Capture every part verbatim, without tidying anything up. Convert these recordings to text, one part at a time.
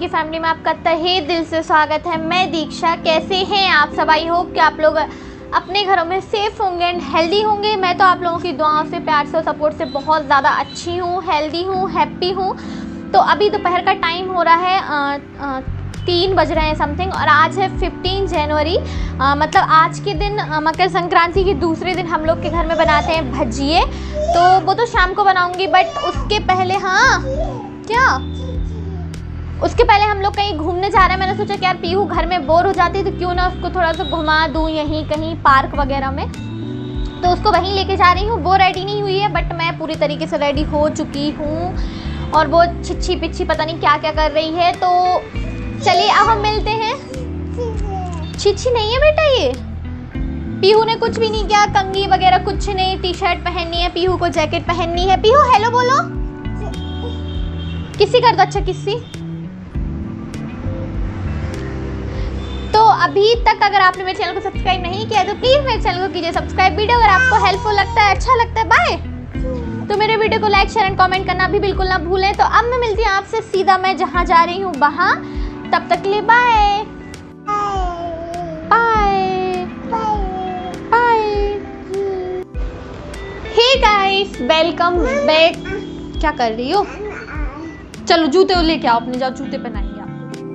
की फैमिली में आपका तहे दिल से स्वागत है। मैं दीक्षा। कैसे हैं आप सब? आई होप कि आप लोग अपने घरों में सेफ होंगे एंड हेल्दी होंगे। मैं तो आप लोगों की दुआओं से, प्यार से और सपोर्ट से बहुत ज़्यादा अच्छी हूँ, हेल्दी हूँ, हैप्पी हूँ। तो अभी दोपहर का टाइम हो रहा है, आ, आ, तीन बज रहे हैं समथिंग, और आज है फिफ्टीन जनवरी। आ, मतलब आज के दिन आ, मकर संक्रांति के दूसरे दिन हम लोग के घर में बनाते हैं भजिए। तो वो तो शाम को बनाऊंगी, बट उसके पहले, हाँ क्या उसके पहले हम लोग कहीं घूमने जा रहे हैं। मैंने सोचा कि यार पीहू घर में बोर हो जाती है तो क्यों ना उसको थोड़ा सा घुमा दूँ यहीं कहीं पार्क वगैरह में। तो उसको वहीं लेके जा रही हूँ। वो रेडी नहीं हुई है, बट मैं पूरी तरीके से रेडी हो चुकी हूँ, और वो छिच्छी पिच्छी पता नहीं क्या क्या कर रही है। तो चलिए अब हम मिलते हैं। छिच्छी नहीं है बेटा, ये पीहू ने कुछ भी नहीं किया, कंघी वगैरह कुछ नहीं। टी शर्ट पहननी है पीहू को, जैकेट पहननी है। पीहू हेलो बोलो, किसी कर दो, अच्छा किसी। तो अभी तक अगर आपने मेरे चैनल को सब्सक्राइब नहीं किया तो प्लीज़ मेरे चैनल को कीजिए सब्सक्राइब। वीडियो अगर आपको हेल्पफुल लगता है, अच्छा लगता है, बाय, तो मेरे वीडियो को लाइक शेयर एंड कमेंट करना भी बिल्कुल ना भूलें। तो अब मैं मिलती हूँ आपसे सीधा मैं जहाँ जा रही हूँ वहाँ। तब तक के लिए bye bye bye. Hey guys, welcome back. क्या कर रही हो? चलो जूते लेके आओ अपने, जाओ जूते पहनाइए आपको।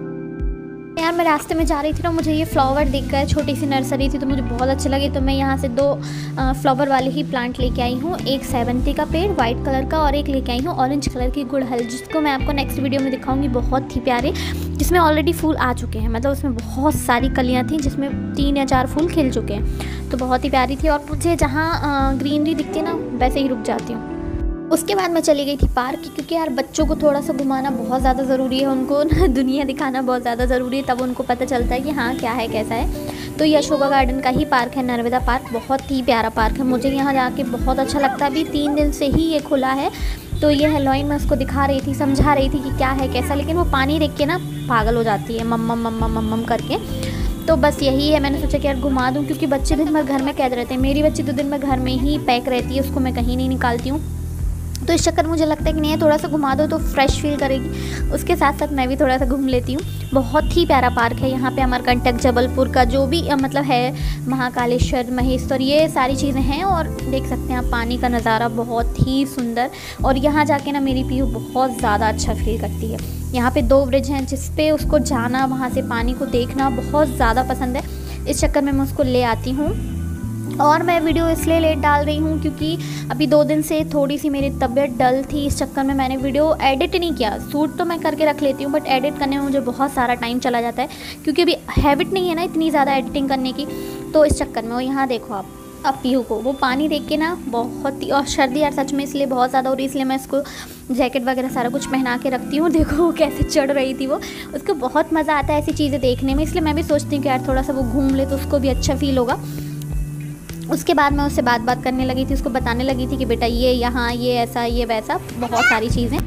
यार मैं रास्ते में जा रही थी ना, मुझे ये फ्लावर दिखकर, छोटी सी नर्सरी थी तो मुझे बहुत अच्छे लगे, तो मैं यहाँ से दो फ्लावर वाले ही प्लांट लेके आई हूँ। एक सेवंती का पेड़ वाइट कलर का, और एक लेके आई हूँ ऑरेंज कलर की गुड़हल, जिसको मैं आपको नेक्स्ट वीडियो में दिखाऊंगी। बहुत ही प्यारे, जिसमें ऑलरेडी फूल आ चुके हैं, मतलब उसमें बहुत सारी कलियाँ थी जिसमें तीन या चार फूल खिल चुके हैं। तो बहुत ही प्यारी थी, और मुझे जहाँ ग्रीनरी दिखती है ना वैसे ही रुक जाती हूँ। उसके बाद मैं चली गई थी पार्क, क्योंकि यार बच्चों को थोड़ा सा घुमाना बहुत ज़्यादा ज़रूरी है, उनको ना दुनिया दिखाना बहुत ज़्यादा ज़रूरी है, तब उनको पता चलता है कि हाँ क्या है कैसा है। तो ये अशोका गार्डन का ही पार्क है, नर्मदा पार्क। बहुत ही प्यारा पार्क है, मुझे यहाँ जाके बहुत अच्छा लगता है। अभी तीन दिन से ही ये खुला है। तो ये हेलोइन मैं उसको दिखा रही थी, समझा रही थी कि क्या है कैसा, लेकिन वो पानी देख के ना पागल हो जाती है, मम्मम मम्मम मम्मम करके। तो बस यही है, मैंने सोचा कि यार घुमा दूँ, क्योंकि बच्चे दिन भर घर में कैद रहते हैं। मेरी बच्ची तो दिन भर घर में ही पैक रहती है, उसको मैं कहीं नहीं निकालती हूँ। तो इस चक्कर मुझे लगता है कि नहीं, थोड़ा सा घुमा दो तो फ्रेश फील करेगी। उसके साथ साथ मैं भी थोड़ा सा घूम लेती हूँ। बहुत ही प्यारा पार्क है। यहाँ पे अमरकंटक, जबलपुर का जो भी मतलब है, महाकालेश्वर, महेश्वर, ये सारी चीज़ें हैं। और देख सकते हैं आप पानी का नज़ारा बहुत ही सुंदर। और यहाँ जाके ना मेरी पीहू बहुत ज़्यादा अच्छा फील करती है। यहाँ पे दो ब्रिज हैं जिस पे उसको जाना, वहाँ से पानी को देखना बहुत ज़्यादा पसंद है। इस चक्कर में मैं उसको ले आती हूँ। और मैं वीडियो इसलिए लेट डाल रही हूँ क्योंकि अभी दो दिन से थोड़ी सी मेरी तबीयत डल थी। इस चक्कर में मैंने वीडियो एडिट नहीं किया। शूट तो मैं करके रख लेती हूँ, बट एडिट करने में मुझे बहुत सारा टाइम चला जाता है, क्योंकि अभी हैबिट नहीं है ना इतनी ज़्यादा एडिटिंग करने की। तो इस चक्कर में, वो यहाँ देखो आप, अब पीहू को वो पानी देख के ना बहुत ही, और सर्दी यार सच में इसलिए बहुत ज़्यादा हो रही, इसलिए मैं इसको जैकेट वगैरह सारा कुछ पहना के रखती हूँ। देखो वो कैसे चढ़ रही थी, वो उसको बहुत मज़ा आता है ऐसी चीज़ें देखने में। इसलिए मैं भी सोचती हूँ कि यार थोड़ा सा वो घूम ले तो उसको भी अच्छा फील होगा। उसके बाद मैं उससे बात बात करने लगी थी, उसको बताने लगी थी कि बेटा ये यहाँ, ये ऐसा, ये वैसा, बहुत सारी चीज़ें।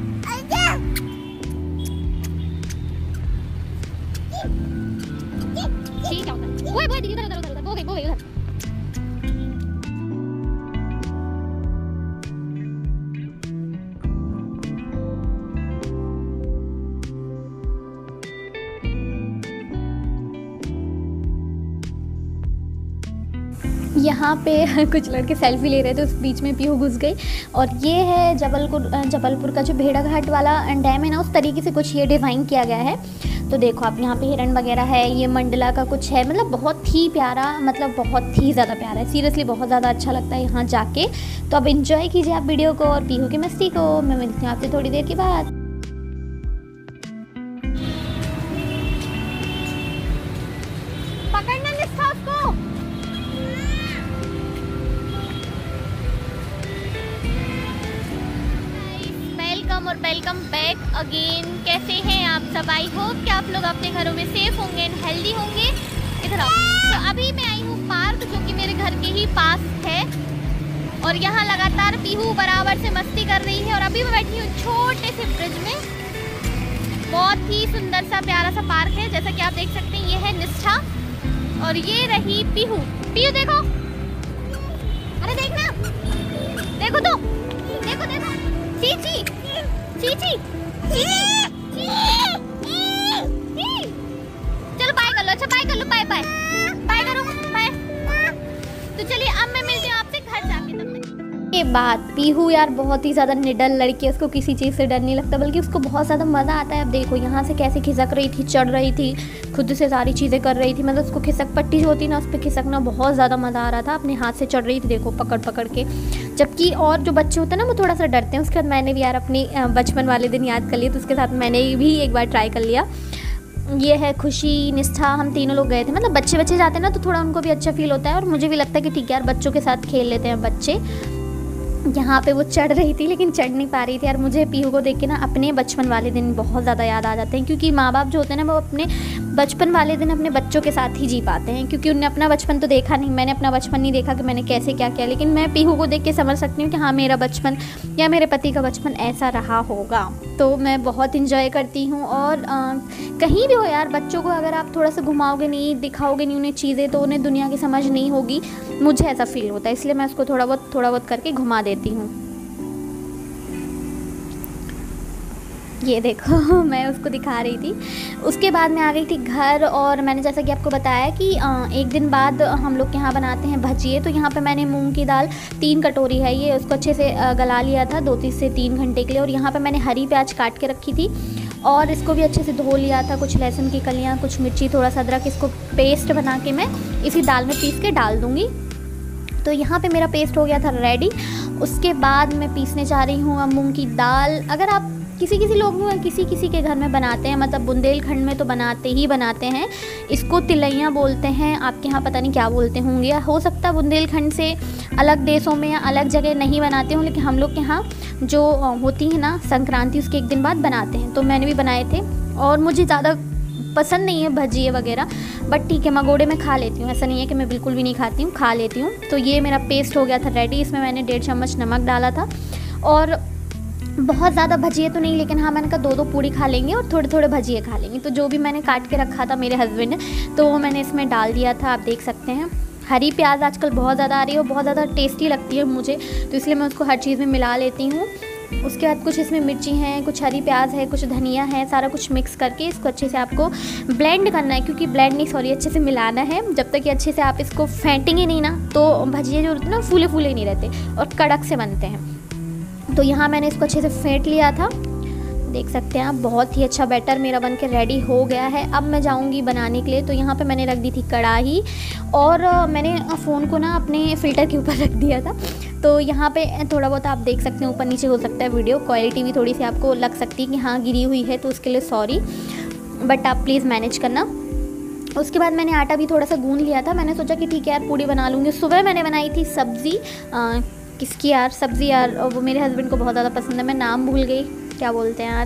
ठीक है, वो वो दीदी उधर उधर उधर वो गई वो गई उधर। यहाँ पे कुछ लड़के सेल्फी ले रहे थे, उस बीच में पीहू घुस गई। और ये है जबलपुर जबलपुर का जो भेड़ाघाट वाला डैम है ना, उस तरीके से कुछ ये डिज़ाइन किया गया है। तो देखो आप, यहाँ पे हिरण वगैरह है, ये मंडला का कुछ है, मतलब बहुत ही प्यारा, मतलब बहुत ही ज़्यादा प्यारा है। सीरियसली बहुत ज़्यादा अच्छा लगता है यहाँ जाके। तो अब इंजॉय कीजिए आप वीडियो को और पीहू की मस्ती को। मैं मिलती हूँ आपसे थोड़ी देर के बाद। पकड़ना निष्ठा उसको। और वेलकम बैक अगेन। कैसे हैं आप सब? आई होप कि आप लोग अपने घरों में सेफ होंगे एंड हेल्दी होंगे। इधर आओ। तो अभी मैं आई हूँ पार्क, जो कि मेरे घर के ही पास है, और यहाँ लगातार पीहू बराबर से मस्ती कर रही है। और अभी मैं बैठी हूँ छोटे से ब्रिज में। बहुत ही सुंदर सा प्यारा सा पार्क है, जैसा कि आप देख सकते हैं। ये है निष्ठा और ये रही पीहू। पीहू देखो, अरे देखना, देखो तो, देखो देखो, चीची चीची चीची। चलिए अब मैं मिलती हूँ आपसे घर जाके। तब तक के बाद पीहू यार बहुत ही ज़्यादा निडर लड़की है, उसको किसी चीज़ से डर नहीं लगता, बल्कि उसको बहुत ज़्यादा मज़ा आता है। अब देखो यहाँ से कैसे खिसक रही थी, चढ़ रही थी, खुद से सारी चीज़ें कर रही थी। मतलब उसको खिसक पट्टी जो होती है ना, उस पर खिसकना बहुत ज़्यादा मज़ा आ रहा था। अपने हाथ से चढ़ रही थी, देखो पकड़ पकड़ के। जबकि और जो बच्चे होते हैं ना वो थोड़ा सा डरते हैं। उसके बाद मैंने भी यार अपनी बचपन वाले दिन याद कर लिए, तो उसके साथ मैंने भी एक बार ट्राई कर लिया। ये है खुशी, निष्ठा, हम तीनों लोग गए थे। मतलब बच्चे बच्चे जाते हैं ना तो थोड़ा उनको भी अच्छा फील होता है, और मुझे भी लगता है कि ठीक है यार बच्चों के साथ खेल लेते हैं बच्चे। यहाँ पे वो चढ़ रही थी लेकिन चढ़ नहीं पा रही थी यार। मुझे पीहू को देख के ना अपने बचपन वाले दिन बहुत ज़्यादा याद आ जाते हैं, क्योंकि माँ बाप जो होते हैं ना वो अपने बचपन वाले दिन अपने बच्चों के साथ ही जी पाते हैं, क्योंकि उन्होंने अपना बचपन तो देखा नहीं। मैंने अपना बचपन नहीं देखा कि मैंने कैसे क्या किया, लेकिन मैं पीहू को देख के समझ सकती हूँ कि हाँ मेरा बचपन या मेरे पति का बचपन ऐसा रहा होगा। तो मैं बहुत इंजॉय करती हूँ। और आ, कहीं भी हो यार, बच्चों को अगर आप थोड़ा सा घुमाओगे नहीं, दिखाओगे नहीं उन्हें चीज़ें, तो उन्हें दुनिया की समझ नहीं होगी। मुझे ऐसा फील होता है, इसलिए मैं उसको थोड़ा बहुत थोड़ा बहुत करके घुमा देती हूँ। ये देखो मैं उसको दिखा रही थी। उसके बाद मैं आ गई थी घर, और मैंने जैसा कि आपको बताया कि एक दिन बाद हम लोग के यहाँ बनाते हैं भजिए। तो यहाँ पे मैंने मूंग की दाल तीन कटोरी है ये, उसको अच्छे से गला लिया था दो तीन से तीन घंटे के लिए। और यहाँ पे मैंने हरी प्याज काट के रखी थी, और इसको भी अच्छे से धो लिया था। कुछ लहसुन की कलियाँ, कुछ मिर्ची, थोड़ा सा अदरक, इसको पेस्ट बना के मैं इसी दाल में पीस के डाल दूँगी। तो यहाँ पे मेरा पेस्ट हो गया था रेडी। उसके बाद मैं पीसने जा रही हूँ अब मूँग की दाल। अगर आप किसी किसी लोग किसी किसी के घर में बनाते हैं, मतलब बुंदेलखंड में तो बनाते ही बनाते हैं, इसको तिलैया बोलते हैं। आपके यहाँ पता नहीं क्या बोलते होंगे, या हो सकता है बुंदेलखंड से अलग देशों में या अलग जगह नहीं बनाते हों, लेकिन हम लोग के यहाँ जो होती है ना संक्रांति, उसके एक दिन बाद बनाते हैं। तो मैंने भी बनाए थे, और मुझे ज़्यादा पसंद नहीं है भजिए वगैरह, बट ठीक है मगोड़े में खा लेती हूँ। ऐसा नहीं है कि मैं बिल्कुल भी नहीं खाती हूँ, खा लेती हूँ। तो ये मेरा पेस्ट हो गया था रेडी। इसमें मैंने डेढ़ चम्मच नमक डाला था, और बहुत ज़्यादा भजिए तो नहीं, लेकिन हाँ मैंने कहा दो दो पूड़ी खा लेंगे और थोड़े थोड़े भजिए खा लेंगे। तो जो भी मैंने काट के रखा था मेरे हस्बैंड ने, तो वो मैंने इसमें डाल दिया था। आप देख सकते हैं हरी प्याज आजकल बहुत ज़्यादा आ रही है और बहुत ज़्यादा टेस्टी लगती है मुझे, तो इसलिए मैं उसको हर चीज़ में मिला लेती हूँ। उसके बाद कुछ इसमें मिर्ची हैं, कुछ हरी प्याज है, कुछ धनिया है, सारा कुछ मिक्स करके इसको अच्छे से आपको ब्लेंड करना है। क्योंकि ब्लेंड नहीं सॉरी अच्छे से मिलाना है। जब तक कि अच्छे से आप इसको फेंटेंगे नहीं ना, तो भजिए जो होते हैं ना फूले फूले नहीं रहते और कड़क से बनते हैं। तो यहाँ मैंने इसको अच्छे से फेंट लिया था, देख सकते हैं आप। बहुत ही अच्छा बैटर मेरा बन के रेडी हो गया है। अब मैं जाऊँगी बनाने के लिए। तो यहाँ पे मैंने रख दी थी कढ़ाई, और मैंने फ़ोन को ना अपने फ़िल्टर के ऊपर रख दिया था। तो यहाँ पे थोड़ा बहुत आप देख सकते हैं, ऊपर नीचे हो सकता है वीडियो क्वालिटी भी थोड़ी सी आपको लग सकती है कि हाँ गिरी हुई है, तो उसके लिए सॉरी, बट आप प्लीज़ मैनेज करना। उसके बाद मैंने आटा भी थोड़ा सा गूँध लिया था। मैंने सोचा कि ठीक है यार पूड़ी बना लूँगी। सुबह मैंने बनाई थी सब्ज़ी, किसकी यार सब्ज़ी यार, वो मेरे हस्बैंड को बहुत ज़्यादा पसंद है। मैं नाम भूल गई, क्या बोलते हैं यार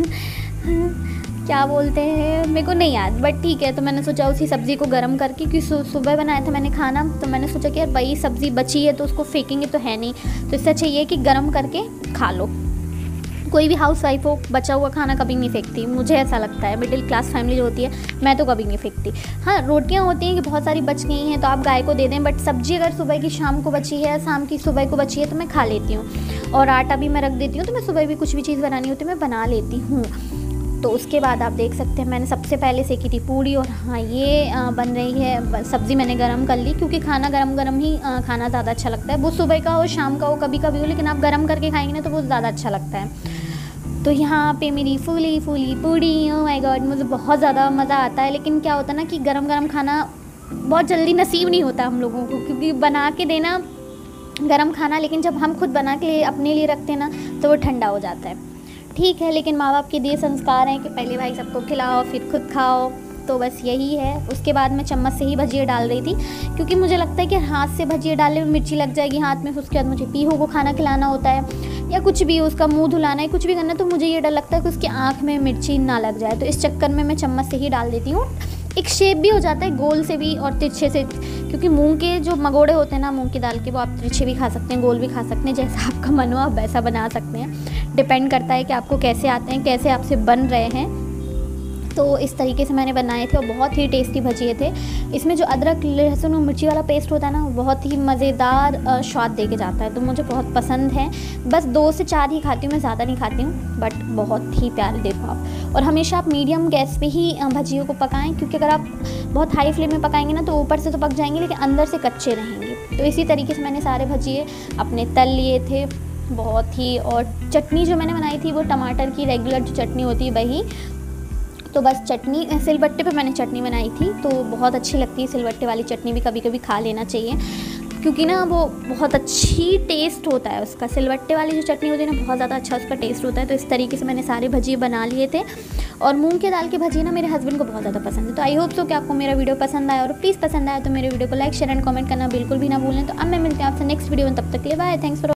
क्या बोलते हैं मेरे को नहीं याद, बट ठीक है। तो मैंने सोचा उसी सब्ज़ी को गर्म करके, क्योंकि सुबह बनाया था मैंने खाना, तो मैंने सोचा कि यार भाई सब्ज़ी बची है तो उसको फेंकेंगे तो है नहीं, तो इससे अच्छा ये है कि गर्म करके खा लो। कोई भी हाउस वाइफ हो बचा हुआ खाना कभी नहीं फेंकती, मुझे ऐसा लगता है। मिडिल क्लास फैमिली जो होती है, मैं तो कभी नहीं फेंकती। हाँ रोटियाँ होती हैं कि बहुत सारी बच गई हैं तो आप गाय को दे दें, बट सब्ज़ी अगर सुबह की शाम को बची है, शाम की सुबह को बची है, तो मैं खा लेती हूँ। और आटा भी मैं रख देती हूँ, तो मैं सुबह भी कुछ भी चीज़ बनानी होती है मैं बना लेती हूँ। तो उसके बाद आप देख सकते हैं मैंने सबसे पहले सेकी थी पूड़ी, और हाँ ये बन रही है सब्ज़ी। मैंने गरम कर ली, क्योंकि खाना गरम गरम ही खाना ज़्यादा अच्छा लगता है। वो सुबह का हो शाम का हो कभी कभी हो, लेकिन आप गरम करके खाएंगे ना तो वो ज़्यादा अच्छा लगता है। तो यहाँ पे मेरी फूली फूली पूड़ी, ओह माय गॉड, मुझे बहुत ज़्यादा मज़ा आता है। लेकिन क्या होता है ना कि गरम गरम खाना बहुत जल्दी नसीब नहीं होता हम लोगों को, क्योंकि बना के देना गरम खाना, लेकिन जब हम खुद बना के अपने लिए रखते हैं ना तो वो ठंडा हो जाता है। ठीक है, लेकिन माँ बाप के दिए संस्कार हैं कि पहले भाई सबको खिलाओ फिर खुद खाओ, तो बस यही है। उसके बाद मैं चम्मच से ही भजिए डाल रही थी, क्योंकि मुझे लगता है कि हाथ से भजिए डालने में मिर्ची लग जाएगी हाथ में। उसके बाद मुझे पीहू को खाना खिलाना होता है, या कुछ भी उसका मुंह धुलाना है, कुछ भी करना है, तो मुझे ये डर लगता है कि उसकी आँख में मिर्ची ना लग जाए। तो इस चक्कर में मैं चम्मच से ही डाल देती हूँ। एक शेप भी हो जाता है गोल से भी और तिरछे से, क्योंकि मूंग के जो मगोड़े होते हैं ना मूंग की दाल के, वो आप तिरछे भी खा सकते हैं, गोल भी खा सकते हैं, जैसा आपका मन हो आप वैसा बना सकते हैं। डिपेंड करता है कि आपको कैसे आते हैं, कैसे आपसे बन रहे हैं। तो इस तरीके से मैंने बनाए थे और बहुत ही टेस्टी भजिए थे। इसमें जो अदरक लहसुन और मिर्ची वाला पेस्ट होता है ना, बहुत ही मज़ेदार स्वाद दे के जाता है, तो मुझे बहुत पसंद है। बस दो से चार ही खाती हूँ, मैं ज़्यादा नहीं खाती हूँ, बट बहुत ही प्यारे देखो आप। और हमेशा आप मीडियम गैस पे ही भजियों को पकाएं, क्योंकि अगर आप बहुत हाई फ्लेम में पकाएंगे ना तो ऊपर से तो पक जाएंगे लेकिन अंदर से कच्चे रहेंगे। तो इसी तरीके से मैंने सारे भजिए अपने तल लिए थे बहुत ही। और चटनी जो मैंने बनाई थी वो टमाटर की रेगुलर जो चटनी होती है वही, तो बस चटनी सिलबट्टे पे मैंने चटनी बनाई थी, तो बहुत अच्छी लगती है सिलबट्टे वाली चटनी भी, कभी कभी खा लेना चाहिए क्योंकि ना वो बहुत अच्छी टेस्ट होता है उसका। सिलबट्टे वाली जो चटनी होती है ना, बहुत ज़्यादा अच्छा उसका टेस्ट होता है। तो इस तरीके से मैंने सारे भजिए बना लिए थे। और मूंग के दाल के भजिए ना मेरे हस्बैंड को बहुत ज़्यादा पसंद है। तो आई होप सो कि आपको मेरा वीडियो पसंद आया, और प्लीज़ पसंद आया तो मेरे वीडियो को लाइक शेयर एंड कमेंट करना बिल्कुल भी ना भूलें। तो अब मैं मिलती हूँ आपसे नेक्स्ट वीडियो में, तब तक के लिए बाय, थैंक्स फॉर